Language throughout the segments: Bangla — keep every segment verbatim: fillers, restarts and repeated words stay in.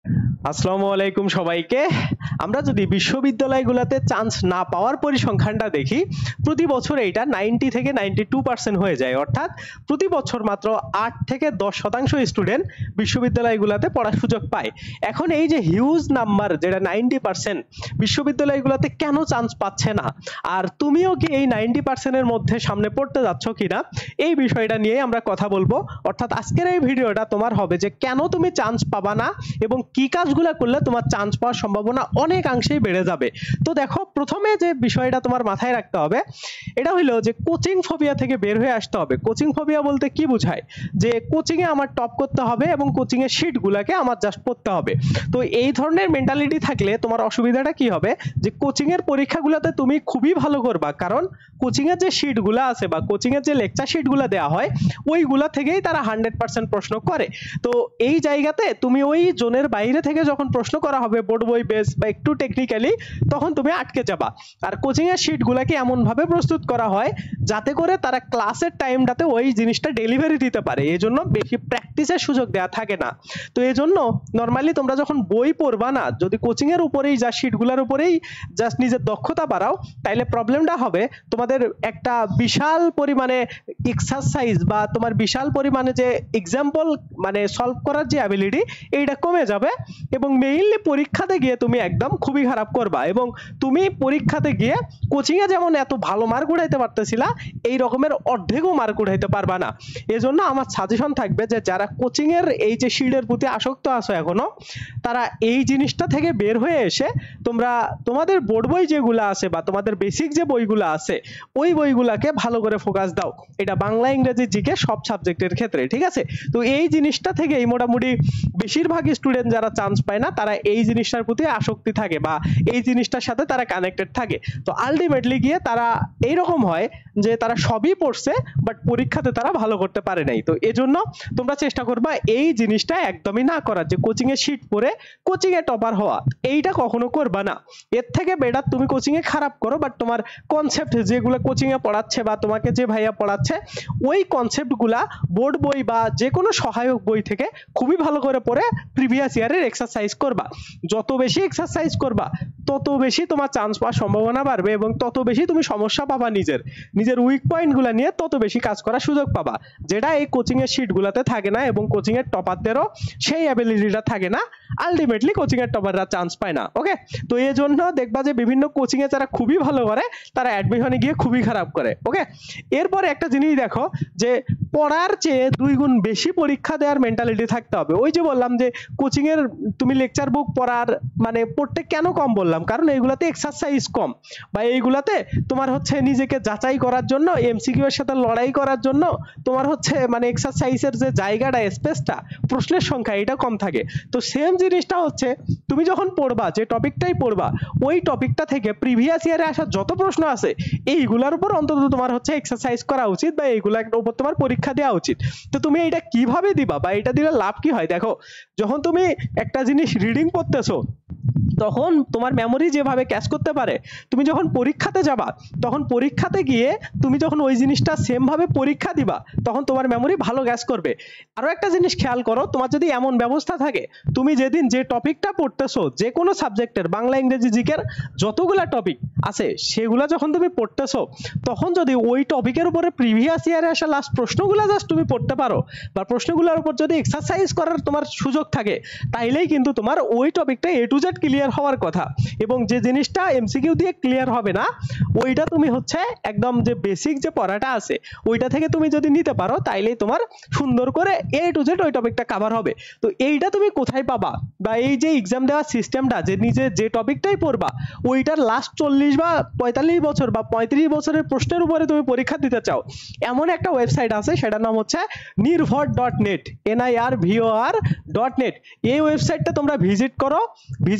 আসসালামু আলাইকুম সবাইকে। আমরা যদি বিশ্ববিদ্যালয়গুলোতে চান্স না পাওয়ার পরিসংখ্যানটা দেখি, প্রতি বছর এইটা নব্বই থেকে বাহান্ন পার্সেন্ট হয়ে যায়, অর্থাৎ প্রতি বছর মাত্র আট থেকে দশ শতাংশ স্টুডেন্ট বিশ্ববিদ্যালয়গুলোতে পড়ার সুযোগ পায়। এখন এই যে হিউজ নাম্বার, যেটা নব্বই পার্সেন্ট বিশ্ববিদ্যালয়গুলোতে কেন চান্স পাচ্ছে না, আর তুমিও কি এই নব্বই পার্সেন্টের মধ্যে সামনে পড়তে যাচ্ছ কিনা, এই বিষয়টা নিয়ে আমরা কথা বলবো। অর্থাৎ আজকের এই ভিডিওটা তোমার হবে যে কেন তুমি চান্স পাবা না এবং কি কাজগুলো করলে তোমার চান্স পাওয়ার সম্ভাবনা অনেকাংশেই বেড়ে যাবে। তো দেখো, প্রথমে যে বিষয়টা তোমার মাথায় রাখতে হবে এটা হলো যে কোচিং ফোবিয়া থেকে বের হয়ে আসতে হবে। কোচিং ফোবিয়া বলতে কি বোঝায়? যে কোচিং এ আমার টপ করতে হবে এবং কোচিং এর শীটগুলোকে আমার জাস্ট পড়তে হবে। তো এই ধরনের মেন্টালিটি থাকলে তোমার অসুবিধাটা কি হবে, যে কোচিং এর পরীক্ষাগুলোতে তুমি খুবই ভালো করবা, কারণ কোচিং এর যে শীটগুলো আছে বা কোচিং এর যে লেকচার শীটগুলো দেওয়া হয় ওইগুলা থেকেই তারা হান্ড্রেড পার্সেন্ট প্রশ্ন করে। তো এই জায়গাতে তুমি ওই জোনের বাইরে থেকে যখন প্রশ্ন করা হবে বোর্ড বই বেস বা একটু টেকনিক্যালি, তখন তুমি আটকে যাবা। আর কোচিং এর শীটগুলোকে এমন ভাবে প্রস্তুত করা হয় যাতে করে তারা ক্লাসের টাইমটাতে ওই জিনিসটা ডেলিভারি দিতে পারে, এই জন্য বেশি প্র্যাকটিসের সুযোগ দেওয়া থাকে না। তো এই জন্য নর্মালি তোমরা যখন বই পড়বা না, যদি কোচিং এর উপরেই যা শীটগুলোর উপরেই জাস্ট নিজের দক্ষতা বাড়াও, তাইলে প্রবলেমটা হবে তোমাদের একটা বিশাল পরিমাণে এক্সারসাইজ বা তোমার বিশাল পরিমাণে যে এক্সাম্পল মানে সলভ করার যে অ্যাবিলিটি, এইটা কমে যাবে এবং মেইনলি পরীক্ষাতে গিয়ে তুমি একদম খুবই খারাপ করবা। এবং তুমি পরীক্ষাতে গিয়ে কোচিং এ যেমন এত ভালো মার্ক উঠাইতে পারতেছিলা, এই রকমের অর্ধেকও মার্ক উঠাইতে পারবা না। এজন্য আমার সাজেশন থাকবে যে যারা কোচিং এর এই যে শিটের প্রতি আসক্ত আছো এখনো, তারা এই জিনিসটা থেকে বের হয়ে এসে তোমরা তোমাদের বোর্ড বই যেগুলো আছে বা তোমাদের বেসিক যে বইগুলো আছে ওই বইগুলোকে ভালো করে ফোকাস দাও। এটা বাংলা, ইংরেজি, জিকে সব সাবজেক্টের ক্ষেত্রে, ঠিক আছে? তো এই জিনিসটা থেকে এই মোটামুটি বেশিরভাগ স্টুডেন্ট যারা চান্স পায় না, তারা এই জিনিসটার প্রতি আসক্তি থাকে বা এই জিনিসটার সাথে তারা কানেক্টেড থাকে। তো আলটিমেটলি গিয়ে তারা এইরকম হয় যে তারা সবই পড়ছে বাট পরীক্ষাতে তারা ভালো করতে পারে নাই। তো এজন্য তোমরা চেষ্টা করবা এই জিনিসটা একদমই না করার, যে কোচিং এ শীট পড়ে কোচিং এ টপার হওয়া, এইটা কখনো করবা না। এর থেকে বেটার তুমি কোচিং এ খারাপ করো বাট তোমার কনসেপ্ট যেগুলো কোচিং এ পড়াচ্ছে বা তোমাকে যে ভাইয়া পড়াচ্ছে ওই কনসেপ্টগুলা বোর্ড বই বা যে কোনো সহায়ক বই থেকে খুবই ভালো করে পড়ে প্রিভিয়াস ইয়ারের এক্সারসাইজ করবা। যত বেশি এক্সারসাইজ করবা তত বেশি তোমার চান্স পাওয়ার সম্ভাবনা বাড়বে এবং তত বেশি তুমি সমস্যা পাবা, নিজের নিজের উইক পয়েন্টগুলো নিয়ে তত বেশি কাজ করার সুযোগ পাবা, যেটা এই কোচিং এর শীটগুলোতে থাকে না এবং কোচিং এর টপারদেরও সেই অ্যাবিলিটিটা থাকে না। আলটিমেটলি কোচিং এর টপাররা চান্স পায় না। ওকে, তো এই জন্য দেখবা যে বিভিন্ন কোচিং এ যারা খুবই ভালো করে তারা অ্যাডমিশনে গিয়ে খুবই খারাপ করে। ওকে, এরপরে একটা জিনিস দেখো, যে পড়ার চেয়ে দুই গুণ বেশি পরীক্ষা দেওয়ার মেন্টালিটি থাকতে হবে। ওই যে বললাম যে কোচিং এর তুমি লেকচার বুক পড়ার মানে পড়তে কেন কম বললাম, কারণ এইগুলাতে এক্সারসাইজ কম বা এইগুলাতে তোমার হচ্ছে নিজেকে যাচাই করার জন্য, এমসিকিউ এর সাথে লড়াই করার জন্য তোমার হচ্ছে মানে এক্সারসাইজের যে জায়গাটা, স্পেসটা, প্রশ্নের সংখ্যা এটা কম থাকে। তো সেম জিনিসটা হচ্ছে তুমি যখন পড়বা, যে টপিকটাই পড়বা ওই টপিকটা থেকে প্রিভিয়াস ইয়ারে আসা যত প্রশ্ন আছে এইগুলার উপর অন্তত তোমার হচ্ছে এক্সারসাইজ করা উচিত বা এইগুলার উপর তোমার পরীক্ষা দেওয়া উচিত। তো তুমি এটা কিভাবে দিবা বা এটা দিলে লাভ কি হয়? দেখো, যখন তুমি একটা জিনিস রিডিং পড়তেছো তখন তোমার মেমোরি যেভাবে ক্যাচ করতে পারে, তুমি যখন পরীক্ষাতে যাবা তখন পরীক্ষাতে গিয়ে তুমি যখন ওই জিনিসটা সেম ভাবে পরীক্ষা দিবা তখন তোমার মেমোরি ভালো ক্যাচ করবে। আরো একটা জিনিস খেয়াল করো, তোমার যদি এমন ব্যবস্থা থাকে তুমি যেদিন যে টপিকটা পড়তেছো, যে কোনো সাবজেক্টের বাংলা, ইংরেজি, জিকের যতগুলা টপিক আছে সেগুলা যখন তুমি পড়তেছো, তখন যদি ওই টপিকের উপরে প্রিভিয়াস ইয়ারে আসা লাস্ট প্রশ্নগুলা জাস্ট তুমি পড়তে পারো বা প্রশ্নগুলোর উপর যদি এক্সারসাইজ করার তোমার সুযোগ থাকে, তাইলেই কিন্তু তোমার ওই টপিকটা এ টু জেড ক্লিয়ার হওয়ার কথা। এবং যে জিনিসটা এমসিকিউ দিয়ে ক্লিয়ার হবে না, ওইটা তুমি হচ্ছে একদম যে বেসিক যে পড়াটা আছে ওইটা থেকে তুমি যদি নিতে পারো, তাইলেই তোমার সুন্দর করে এ টু জেড ওই টপিকটা কভার হবে। তো এইটা তুমি কোথায় পাবা? বা এই যে এক্সাম দেওয়ার সিস্টেমটা, যে নিজে যে টপিকটাই পড়বা ওইটার লাস্ট চল্লিশ বা পঁয়তাল্লিশ বছর বা পঁয়ত্রিশ বছরের প্রশ্নের উপরে তুমি পরীক্ষা দিতে চাও, এমন একটা ওয়েবসাইট আছে, সেটার নাম হচ্ছে Nirvor dot net, N I R V O R dot net. এই ওয়েবসাইটটা তোমরা ভিজিট করো, ভিজিট করে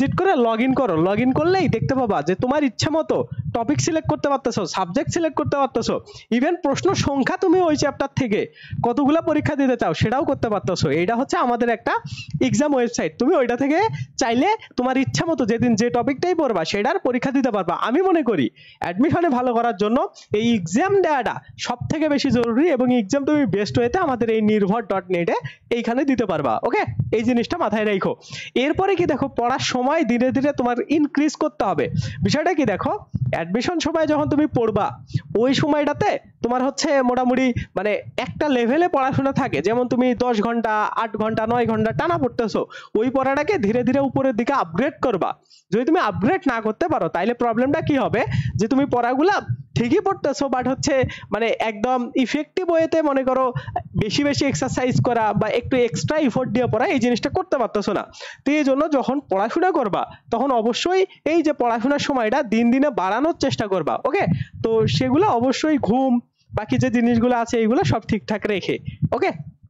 লগ ইন করো, লগ ইন করলেই দেখতে পাবা যে তোমার ইচ্ছা মতো টপিক সিলেক্ট করতে পারতেছো, সাবজেক্ট সিলেক্ট করতে পারতেছো, ইভেন প্রশ্ন সংখ্যা তুমি ওই চ্যাপ্টার থেকে কতগুলো পরীক্ষা দিতে চাও সেটাও করতে পারতেছো। এইটা হচ্ছে আমাদের একটা এক্সাম ওয়েবসাইট, তুমি ওইটা থেকে চাইলে তোমার ইচ্ছা মতো যেদিন যে টপিকটাই পড়বা সেটার পরীক্ষা দিতে পারবা। আমি মনে করি অ্যাডমিশনে ভালো করার জন্য এই এক্সাম দেওয়াটা সব থেকে বেশি জরুরি, এবং এক্সাম তুমি বেস্ট ওয়েতে আমাদের এই নির্ভর ডট নেটে এইখানে দিতে পারবা। ওকে, এই জিনিসটা মাথায় রাখো। এরপরে কি দেখো, পড়ার সময় ধীরে ধীরে তোমার ইনক্রিজ করতে হবে। বিষয়টা কি দেখো, অ্যাডমিশন সময় যখন তুমি পড়বা ওই সময়টাতে তোমার হচ্ছে মোটামুটি মানে একটা লেভেলে পড়াশোনা থাকে, যেমন তুমি দশ ঘন্টা আট ঘন্টা নয় ঘন্টা টানা পড়তেছো, ওই পড়াটাকে ধীরে ধীরে উপরের দিকে আপগ্রেড করবা। যদি তুমি আপগ্রেড না করতে পারো তাহলে প্রবলেমটা কি হবে, যে তুমি পড়াগুলা ঠিকই পড়তেছো বাট হচ্ছে মানে একদম ইফেক্টিভ ওয়েতে মনে করো বেশি বেশি এক্সারসাইজ করা বা একটু এক্সট্রা এফোর্ট দিয়ে পড়া এই জিনিসটা করতে পারতেছো না। তো এই জন্য যখন পড়াশোনা করবা তখন অবশ্যই এই যে পড়াশোনার সময়টা দিন দিনে বাড়ানোর চেষ্টা করবা। ওকে, তো সেগুলো অবশ্যই ঘুম বাকি যে জিনিসগুলো আছে এইগুলো সব ঠিকঠাক রেখে। ওকে,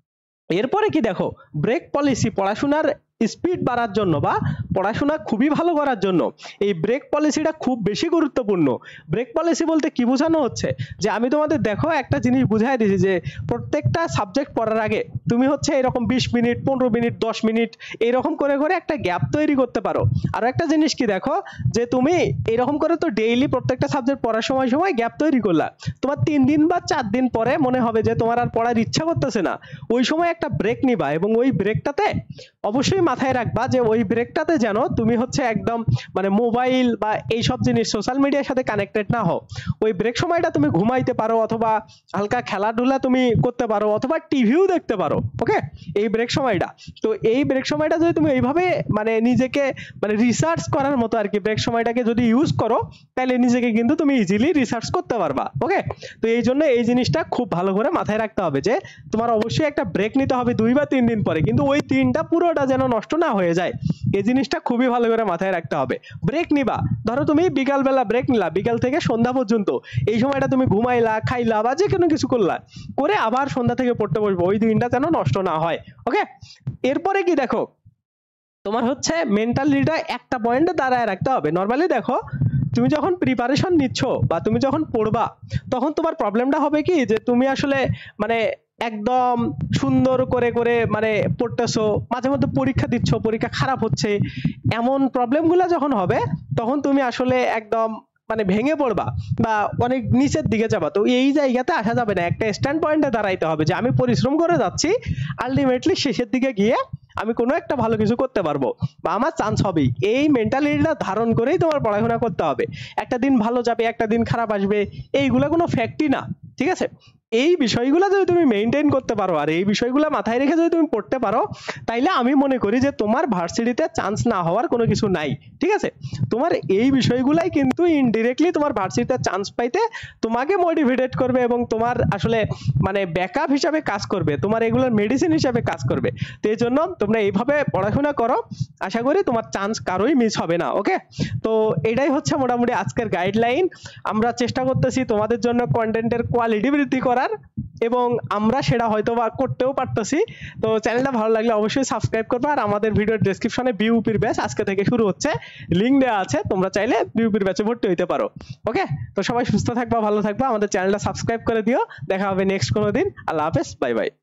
এরপরে কি দেখো, ব্রেক পলিসি পড়াশোনার স্পিড বাড়ার জন্য বা পড়াশোনা খুবই ভালো করার জন্য এই ব্রেক পলিসিটা খুব বেশি গুরুত্বপূর্ণ। ব্রেক পলিসি বলতে কি বোঝানো হচ্ছে, যে আমি তোমাদের দেখো একটা জিনিস বুঝাই দিয়েছি, যে প্রত্যেকটা সাবজেক্ট পড়ার আগে তুমি হচ্ছে এরকম বিশ মিনিট পনেরো মিনিট দশ মিনিট এরকম করে করে একটা গ্যাপ তৈরি করতে পারো। আর একটা জিনিস কি দেখো, যে তুমি এরকম করে তো ডেইলি প্রত্যেকটা সাবজেক্ট পড়ার সময় সময় গ্যাপ তৈরি করলা, তোমার তিন দিন বা চার দিন পরে মনে হবে যে তোমার আর পড়ার ইচ্ছা করতেছে না, ওই সময় একটা ব্রেক নিবা, এবং ওই ব্রেকটাতে অবশ্যই মাথায় রাখবা যে ওই ব্রেকটাতে যেন তুমি হচ্ছে একদম মানে মোবাইল বা এই সব জিনিস সোশ্যাল মিডিয়ার সাথে কানেক্টেড না হও। ওই ব্রেক সময়টা তুমি ঘুমাইতে পারো, অথবা হালকা খেলাধুলা তুমি করতে পারো, অথবা টিভিও দেখতে পারো। ওকে, এই ব্রেক সময়টা, তো এই ব্রেক সময়টা যদি তুমি এইভাবে মানে নিজেকে মানে রিসার্চ করার মতো আর কি ব্রেক সময়টাকে যদি ইউজ করো, তাহলে নিজেকে কিন্তু তুমি ইজিলি রিসার্চ করতে পারবা। ওকে, তো এই জন্য এই জিনিসটা খুব ভালো করে মাথায় রাখতে হবে যে তোমার অবশ্যই একটা ব্রেক নিতে হবে দুই বা তিন দিন পরে, কিন্তু ওই তিনটা পুরোটা যেন নষ্ট না হয়ে যায়, এই জিনিসটা খুবই ভালো করে মাথায় রাখতে হবে। ব্রেক নিবা, ধরো তুমি বিকাল বেলা ব্রেক নিলা, বিকাল থেকে সন্ধ্যা পর্যন্ত এই সময়টা তুমি ঘুমাইলা খাইলা বা যে কোনো কিছু করলা, করে আবার সন্ধ্যা থেকে পড়তে বসবো, ওই দিনটা যেন নষ্ট না হয়। ওকে, এরপরে কি দেখো, তোমার হচ্ছে মেন্টালিটিটা একটা পয়েন্টে দাঁড়ায় রাখতে হবে। নর্মালি দেখো, তুমি যখন প্রিপারেশন নিচ্ছ বা তুমি যখন পড়বা তখন তোমার প্রবলেমটা হবে কি, যে তুমি আসলে মানে একদম সুন্দর করে করে মানে পড়তেছো, মাঝে মধ্যে পরীক্ষা দিচ্ছ, পরীক্ষা খারাপ হচ্ছে, এমন প্রবলেমগুলো যখন হবে তখন তুমি আসলে একদম মানে ভেঙে পড়বা বা অনেক নিচের দিকে যাবা। তো এই জায়গাতে আসা যাবে না, একটা স্ট্যান্ড পয়েন্টে দাঁড়াইতে হবে যে আমি পরিশ্রম করে যাচ্ছি, আলটিমেটলি শেষের দিকে গিয়ে আমি কোনো একটা ভালো কিছু করতে পারবো বা আমার চান্স হবেই। এই মেন্টালিটিটা ধারণ করেই তোমার পড়াশোনা করতে হবে। একটা দিন ভালো যাবে, একটা দিন খারাপ আসবে, এইগুলো কোনো ফ্যাক্টই না। ঠিক আছে, এই বিষয়গুলো যদি তুমি মেইনটেইন করতে পারো আর এই বিষয়গুলো মাথায় রেখে যদি তুমি পড়তে পারো, তাইলে আমি মনে করি যে তোমার ভার্সিটিতে চান্স না হওয়ার কোনো কিছু নাই। ঠিক আছে, তোমার এই বিষয়গুলাই কিন্তু ইনডিরেক্টলি তোমার ভার্সিটিতে চান্স পাইতে তোমাকে মোটিভেটেড করবে এবং তোমার আসলে মানে ব্যাকআপ হিসাবে কাজ করবে, তোমার এগুলোর মেডিসিন হিসাবে কাজ করবে। তো এই জন্য তোমরা এইভাবে পড়াশোনা করো, আশা করি তোমার চান্স কারোই মিস হবে না। ওকে, তো এটাই হচ্ছে মোটামুটি আজকের গাইডলাইন। আমরা চেষ্টা করতেছি তোমাদের জন্য কন্টেন্টের কোয়ালিটি বৃদ্ধি করার, এবং আমরা সেটা হয়তো বা করতেও পারতেছি। তো চ্যানেলটা ভালো লাগলে অবশ্যই সাবস্ক্রাইব করবে, আর আমাদের ভিডিওর ডেসক্রিপশনে বিউপির ব্যাচ আজকে থেকে শুরু হচ্ছে, লিংক দেওয়া আছে, তোমরা চাইলে বিউপির ব্যাচে ভর্তি হতে পারো। ওকে, তো সবাই সুস্থ থাকবা, ভালো থাকবা, আমাদের চ্যানেলটা সাবস্ক্রাইব করে দিও। দেখা হবে নেক্সট কোনো দিন। আল্লাহ হাফেজ, বাই বাই।